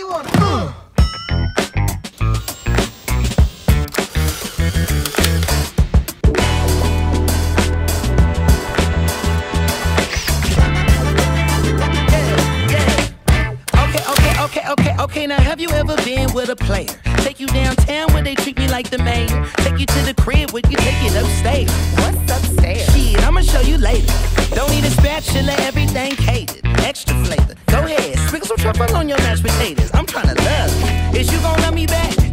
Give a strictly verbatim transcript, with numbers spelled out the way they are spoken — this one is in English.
you want it. Uh. Okay, okay, okay, now have you ever been with a player? Take you downtown where they treat me like the mayor. Take you to the crib where you take it upstairs. What's upstairs? Shit, I'ma show you later. Don't need a spatula, everything catered. Extra flavor, go ahead, sprinkle some truffle on your mashed potatoes. I'm tryna love you. Is you gon' love me back?